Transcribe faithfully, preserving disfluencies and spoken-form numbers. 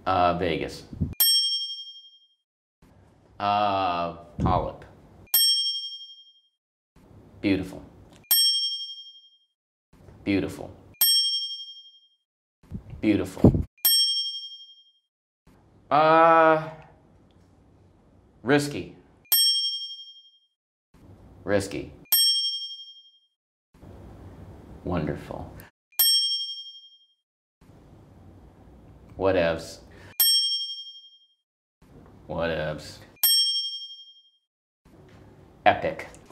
Uh, Vegas. Uh, polyp. Beautiful. Beautiful. Beautiful. Uh, risky. Risky. Wonderful. Whatevs. Whatevs. Epic.